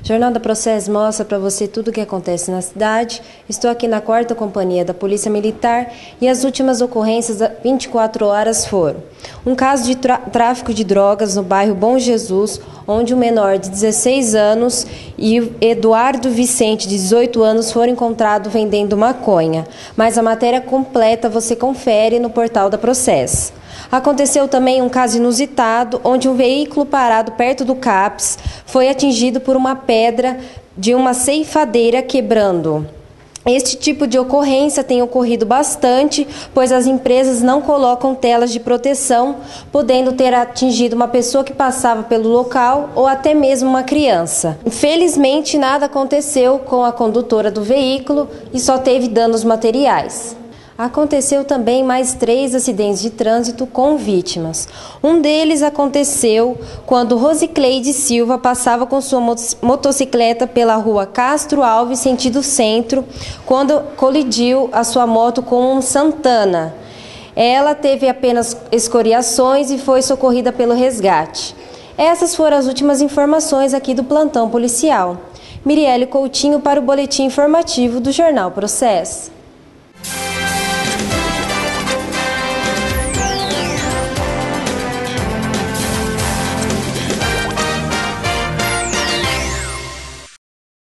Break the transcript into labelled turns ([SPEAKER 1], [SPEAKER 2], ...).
[SPEAKER 1] O Jornal da Processo mostra para você tudo o que acontece na cidade. Estou aqui na 4ª Companhia da Polícia Militar e as últimas ocorrências das 24 horas foram: um caso de tráfico de drogas no bairro Bom Jesus, onde um menor de 16 anos e Eduardo Vicente, de 18 anos, foram encontrados vendendo maconha. Mas a matéria completa você confere no portal da Processo. Aconteceu também um caso inusitado, onde um veículo parado perto do CAPS foi atingido por uma pedra de uma ceifadeira quebrando. Este tipo de ocorrência tem ocorrido bastante, pois as empresas não colocam telas de proteção, podendo ter atingido uma pessoa que passava pelo local ou até mesmo uma criança. Infelizmente, nada aconteceu com a condutora do veículo e só teve danos materiais. Aconteceu também mais 3 acidentes de trânsito com vítimas. Um deles aconteceu quando Rosicleide Silva passava com sua motocicleta pela rua Castro Alves, sentido centro, quando colidiu a sua moto com um Santana. Ela teve apenas escoriações e foi socorrida pelo resgate. Essas foram as últimas informações aqui do plantão policial. Mirielle Coutinho para o boletim informativo do Jornal Processo.